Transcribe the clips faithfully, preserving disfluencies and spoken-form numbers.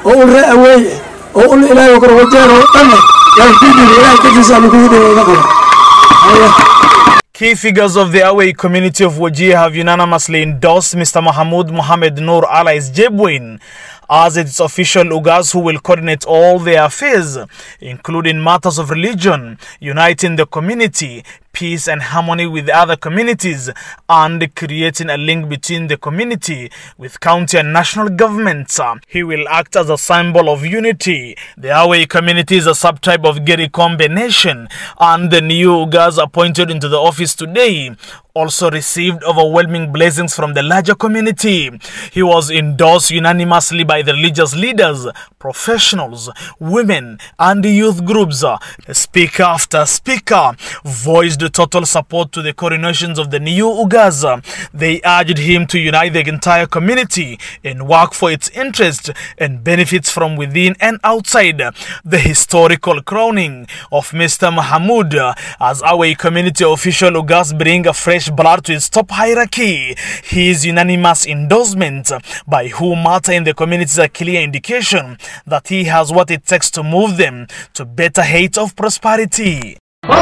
oo uu raaway oo uu ilaahay kor wajeero dhanna yaa fiidin ilaahay ka jisaan ku yidhi Key figures of the Away community of Wajir have unanimously endorsed Mister Mahmoud Mohamed Noor alias Jebwin as its official Ugas who will coordinate all their affairs, including matters of religion, uniting the community, peace and harmony with other communities, and creating a link between the community with county and national governments. He will act as a symbol of unity. The Away community is a subtype of Gerikombe Nation, and the new Ugas appointed into the office today also received overwhelming blessings from the larger community. He was endorsed unanimously by the religious leaders, professionals, women, and youth groups. Speaker after speaker voiced total support to the coronations of the new Ugas. They urged him to unite the entire community and work for its interest and benefits from within and outside. The historical crowning of Mister Mahmoud as our community official Ugas bring a fresh blood to its top hierarchy. His unanimous endorsement by who matter in the community is a clear indication that he has what it takes to move them to better heights of prosperity.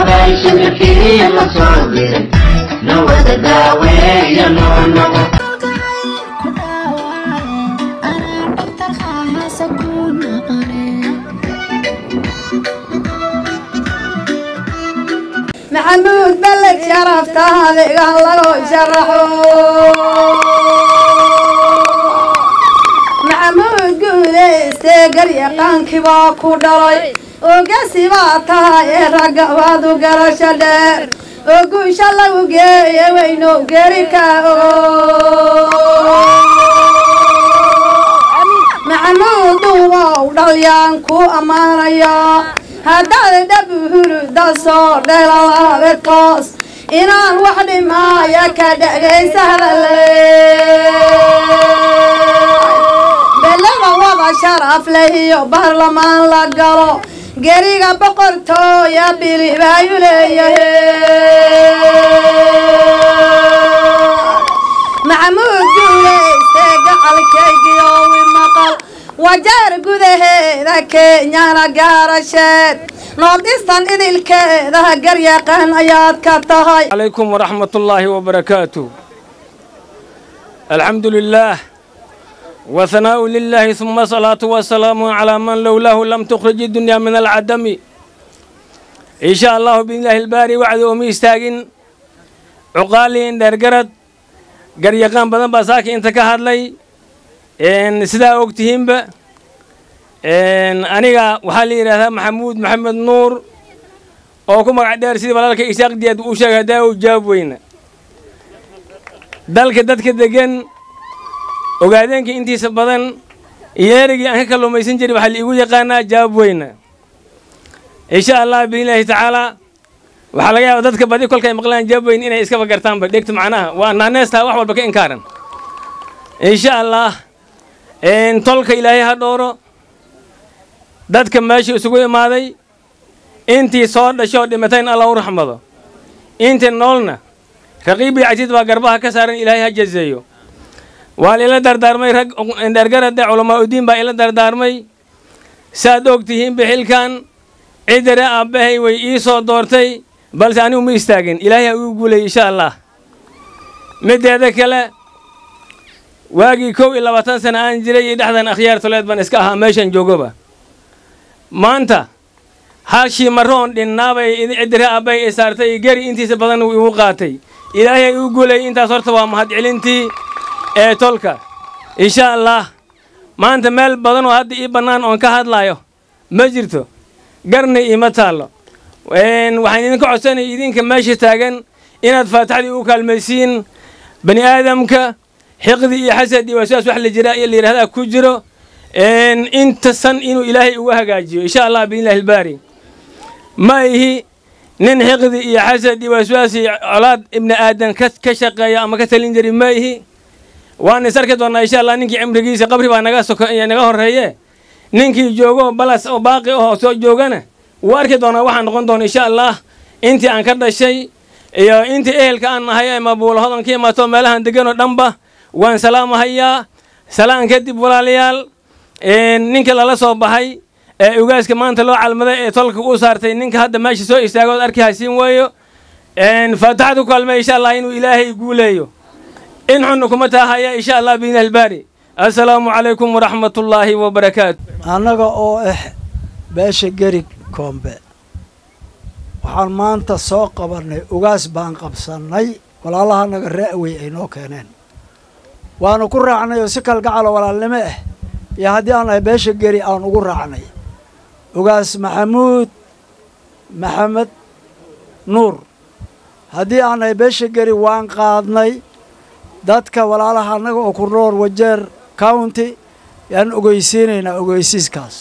محمود بلك شرفتها لك الله شرحه محمود قول استقر يقان كبا كودري وقاسي باتها يرقى وادو قرش اللير وقوش الله وقايا وينو قريكا محمود واو دليانكو أمانيا هذا دبهر دصور دلالة بالقاس إنان واحد ما يكاد يسهل بلغ وضع شرف له برلمان لقلو قريقا بقرتو يا بيلي بايوليه محمود جولي استيقع الكيقي ومقال وجار قده ذاك نانا قارشات نوردستان إذ الكذا قريقان آيات كتهاي عليكم ورحمة الله وبركاته. الحمد لله وثناء لله ثم صلاة والسلام على من لولاه لم تخرج الدنيا من العدم. إن شاء الله بإذن الله الباري وعد وميستاقين عقالين درقرد قريقان بدن بساكي انت كهاد لي إن سدا أوقتهم ب إن أنيقا وحالي هذا محمود محمد نور أو كم عدار سيد بالك إساق دياد وشاق هذا وجاب وين دلك دتك دجن وقاعدين كي أنتي سبضن يارجي أنك كلو ما يسنجري بحال يقول يقانا جاب وين إن شاء الله بإذن الله تعالى وحاليا دتك بدي كل كي مقلان جاب وين إنا إسكاب قرطان بديكت معناها وأنا ناس تها وحول بك إنكارن إن شاء الله إن طلق إلهي هدوره دادك ماشي وسوي ماذي أنتي صار لشوا دمتين الله رحمه أنت نولنا رقيبي عزيز وقربها كسر إلهي هجزيه والإلى دار دارمي رج إن درجة علماء الدين بإلى دار دارمي سادوقتهم بحلكان عدرا أبهي وإيصو دورتي بل سانو ميستاجن إلهي يقول إن شاء الله مد هذا كلا واجي كوي إلا وطن سنة أنجلي يدحضن أخيار ثلاث بنسكها ماشين جوجوبا ما أنت هالشي مرون للنابي إذا عدرا أبهي إسارتي جري أنتي سبضن وقاتي إلهي يقول إنت صرت ومهد علنتي إيه تولكا إن شاء الله ما أنت مال بدن وهذا إيه بنان أنك هاد لايو مجرته قرني إيه متالو وين وحين إنك عساني إذن كماشي تاجن إن تفتح لي وكال مسين بني آدم ك حقدي حسدي وساس وحل جرائي اللي هذا كجرو إن أنت سن إنه إلهي وهجاجي إن شاء الله بإذن الله الباري ما هي نن حقدي حسدي وسواسي أولاد ابن آدم كشقيا أما كتلين ما هي وأنا سركت وأنا إن شاء الله نيجي عمري جيس قبري وأنا جالس يعني جاهر هي نيجي جوجو بلاس أو باقي أو سو جوجنا وأركض وأنا واحد نقول إن شاء الله أنت عن كذا الشيء يا أنت إيه كأن هي ما بقول هذا كي ما توم لها دقيقة دمبة وان سلام هيا سلام كتب ولا ليال ninka lala soo baxay ee ugaaska maanta loo calmaday ee tolka u saartay ninka hadda meesha soo istaago oo arki haysiin waayo faataxadu ku kalmay insha Allah inuu ilaahay guuleeyo in xun kuma taahaya insha Allah biina albari assalaamu alaykum wa rahmatullahi wa barakatuh anaga oo ah beesha gari koombe waxaan maanta soo qabanay ugaas baan qabsanay walaalaha naga raaway ay noo keeneen waana ku raacnay oo si kal gacal walaalnimo ah iyo haddii aan ay beesha gari aan ugu raacnay ugaas maxamuud maxamed nuur haddii aan ay beesha gari waan qaadnay dadka walaalaha naga oo ku nool Wajeer county yaan ogeysiinaynaa ogeysiiskaas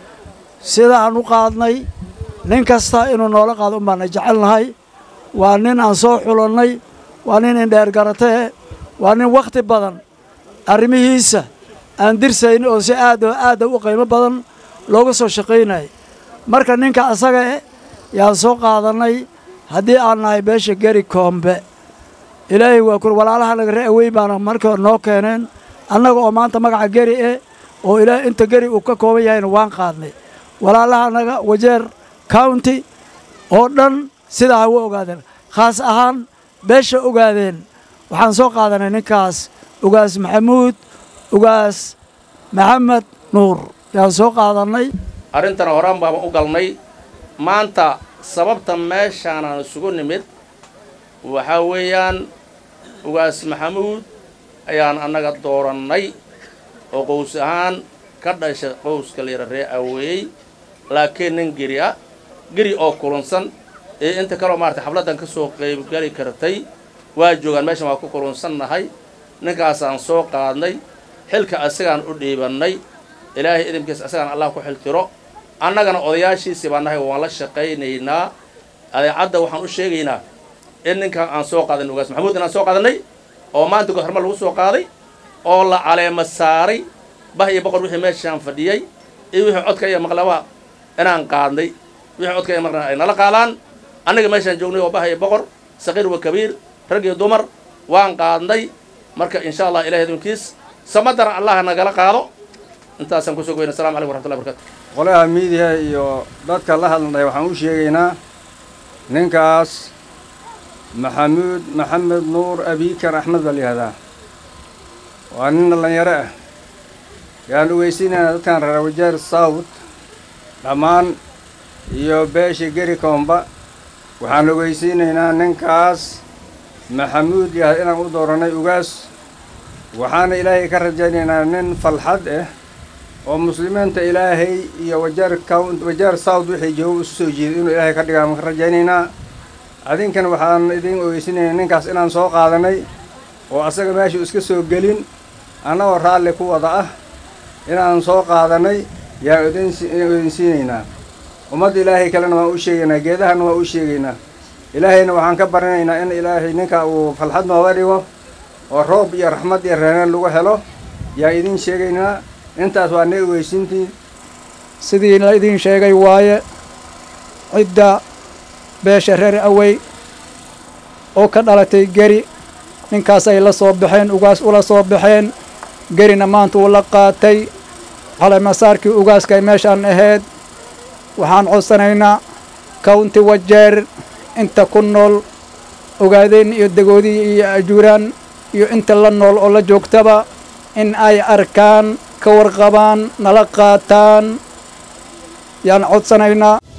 sida aan u qaadnay nin kasta inuu noola qaado umbaan jecelnahay waa nin aan soo xulanay waa nin indheer garatay waa nin waqti badan arrimihiisa aan dirsayn oo si aad oo aad u qiimo badan looga soo shaqeynay marka ninka asaga ah yaan soo qaadanay haddii aan nahay beesha gari koombe ilaahay waa ku walaalaha naga raaway baan markii noo keeneen annaga oo maanta magaca gari ah oo ilaahay inta gari uu ka kooban yahay waan qaadnay walaalaha naga Wajeer county oo dhan sidaa u ogaadeen khaas ahaan beesha ogaadeen waxaan soo qaadanay ninkaas ugaas maxamuud ugaas maxamed nuur yaan soo qaadanay arrintan horaan baan u galnay maanta sababta meeshaan aan isugu nimid waxa weeyaan ugaas maxamuud ayaan annaga doorannay oo qows ahaan ka dhashay qowska leer reeaway laakiin nin gari ah gari oo kulansan ee inta kale maartay xafladan ka soo qayb gali kartay waa joogan meeshan waa ku kulansannahay ninkaas aan soo qaadnay xilka asagaan u dhiibannay ilaahay idinkiisa asagaan Allah ku xiltiro annagana odayaashiisi baan nahay waan la shaqaynaynaa adeecadda waxaan u sheegaynaa in ninkan aan soo qaadan ugaas maxamuud inaan soo qaadanay oo maanta go'aarma lagu soo qaaday oo la caleema saaray bah iyo boqor wixii meeshaan fadhiyay iyo wixii codka iyo maqlaba inaan qaadnay wixii codka iyo maqlaba ay nala qaadaan annaga meeshaan joognay oo bah iyo boqor saqiir wa kabiir rag iyo dumar waan qaadnay marka insha Allah ilaahay idinkiis samadara Allah nagala qaado intaasaan ku soo goynaa assalamu alaykum warahmatullahi wabarakatuh qolaha miidiya iyo dadka la hadlay waxaan u sheegaynaa ninkaas maxamuud maxamed nuur abikar axmed bal yahdaa waa nin dhalinyaro ah yaan ogeysiinaynaa dadkan reer Wajeer South dhammaan iyo beesha gari koomba waxaan ogeysiinaynaa ninkaas maxamuud yahay inaan u dooranay ugaas waxaana ilaahay ka rajaynaynaa nin falxad ah oo muslimiinta ilaahay iyo Wajeer county Wajeer South wixii joogo u soo jeeday inuu ilaahay ka dhigaa ka rajaynaynaa adinkan waxaan idin ogeysiinaynaa ninkaas inaan soo qaadanay oo asaga meesha iska soo gelin anagoo raalli ku wada ah inaan soo qaadanay yaa idin siinayna ummadda ilaahay kalena waan u sheegaynaa geedahana waan u sheegaynaa ilaahayna waxaan ka baranaynaa in ilaahay ninka uu falxad nooga dhigo oo roob iyo raxmad iyo reenaan lagu helo yaa idin sheegaynaa intaas waa naga weysintii sidii la idin sheegay waaye cidda beesha reer away oo ka dhalatay gari ninkaas ay la soo baxeen ugaas ula soo baxeen garina maanta uu la qaatay caleemasaarkii ugaaska ay meeshaan ahayd waxaan codsanaynaa county Wajeer inta ku nool ogaadeen iyo dagoodii iyo ajuuraan iyo inta la nool oo la joogtaba in ay arkaan ka warqabaan nala qaataan yaan codsanaynaa